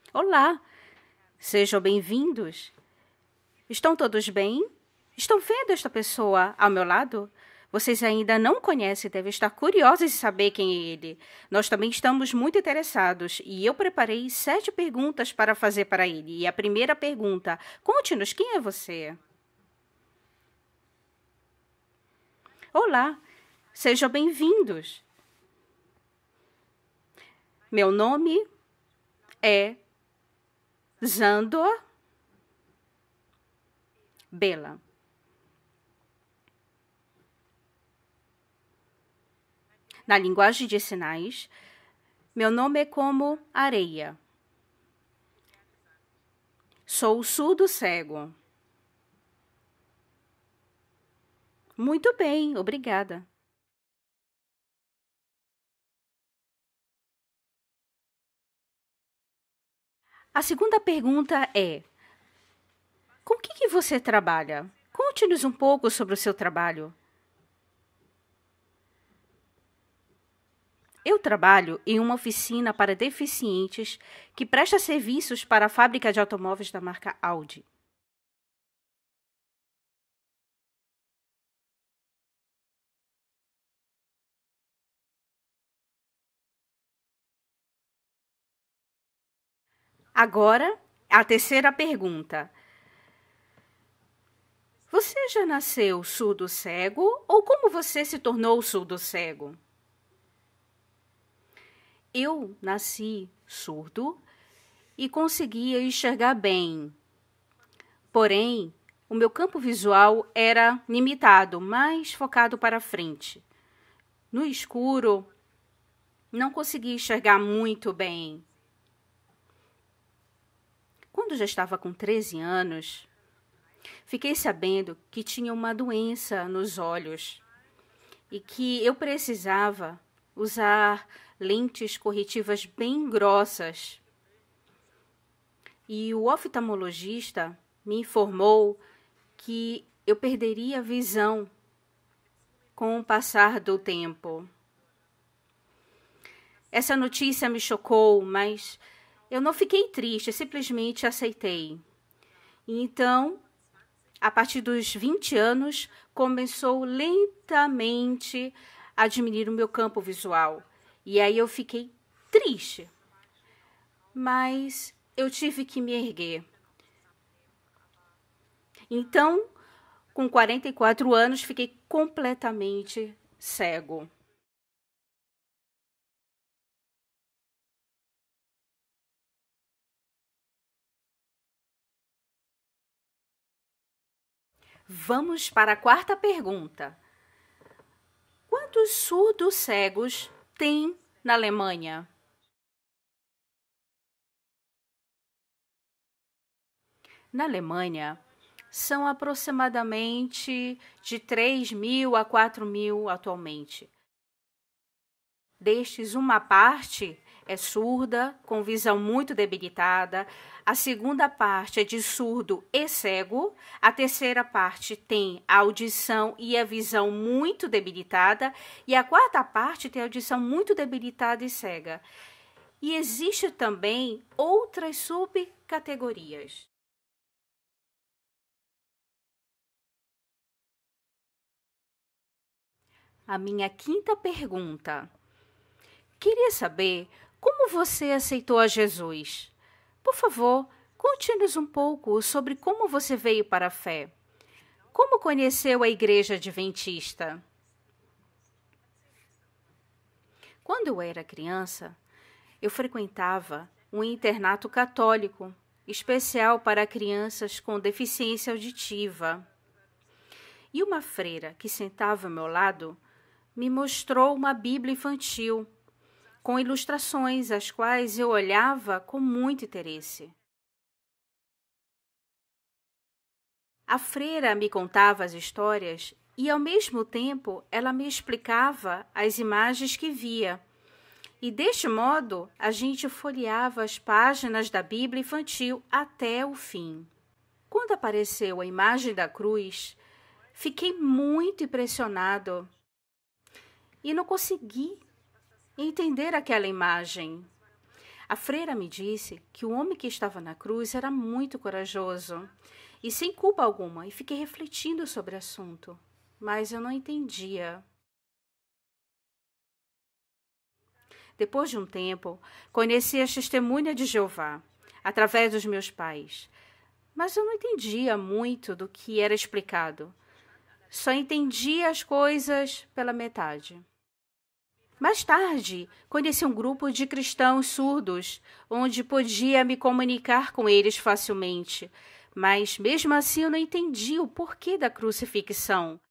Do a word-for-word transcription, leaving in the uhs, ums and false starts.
Olá, sejam bem-vindos. Estão todos bem? Estão vendo esta pessoa ao meu lado? Vocês ainda não conhecem, devem estar curiosos em saber quem é ele. Nós também estamos muito interessados e eu preparei sete perguntas para fazer para ele. E a primeira pergunta: conte-nos, quem é você? Olá, sejam bem-vindos. Meu nome é Zandor Bela. Na linguagem de sinais, meu nome é como areia. Sou surdo cego. Muito bem, obrigada. A segunda pergunta é: com que, que você trabalha? Conte-nos um pouco sobre o seu trabalho. Eu trabalho em uma oficina para deficientes que presta serviços para a fábrica de automóveis da marca Audi. Agora, a terceira pergunta. Você já nasceu surdo cego ou como você se tornou surdo cego? Eu nasci surdo e conseguia enxergar bem. Porém, o meu campo visual era limitado, mais focado para frente. No escuro, não conseguia enxergar muito bem. Quando já estava com treze anos, fiquei sabendo que tinha uma doença nos olhos e que eu precisava usar lentes corretivas bem grossas. E o oftalmologista me informou que eu perderia a visão com o passar do tempo. Essa notícia me chocou, mas eu não fiquei triste, simplesmente aceitei. E então, a partir dos vinte anos, começou lentamente a diminuir o meu campo visual. E aí eu fiquei triste. Mas eu tive que me erguer. Então, com quarenta e quatro anos, fiquei completamente cego. Vamos para a quarta pergunta. Quantos surdos cegos tem na Alemanha? Na Alemanha, são aproximadamente de três mil a quatro mil atualmente. Destes, uma parte é surda, com visão muito debilitada. A segunda parte é de surdo e cego. A terceira parte tem a audição e a visão muito debilitada. E a quarta parte tem a audição muito debilitada e cega. E existe também outras subcategorias. A minha quinta pergunta. Queria saber como você aceitou a Jesus. Por favor, conte-nos um pouco sobre como você veio para a fé. Como conheceu a Igreja Adventista? Quando eu era criança, eu frequentava um internato católico, especial para crianças com deficiência auditiva. E uma freira que sentava ao meu lado me mostrou uma Bíblia infantil, com ilustrações, as quais eu olhava com muito interesse. A freira me contava as histórias e, ao mesmo tempo, ela me explicava as imagens que via. E, deste modo, a gente folheava as páginas da Bíblia infantil até o fim. Quando apareceu a imagem da cruz, fiquei muito impressionado e não consegui entender aquela imagem. A freira me disse que o homem que estava na cruz era muito corajoso e sem culpa alguma, e fiquei refletindo sobre o assunto, mas eu não entendia. Depois de um tempo, conheci a testemunha de Jeová, através dos meus pais, mas eu não entendia muito do que era explicado. Só entendia as coisas pela metade. Mais tarde, conheci um grupo de cristãos surdos, onde podia me comunicar com eles facilmente, mas mesmo assim eu não entendi o porquê da crucifixão.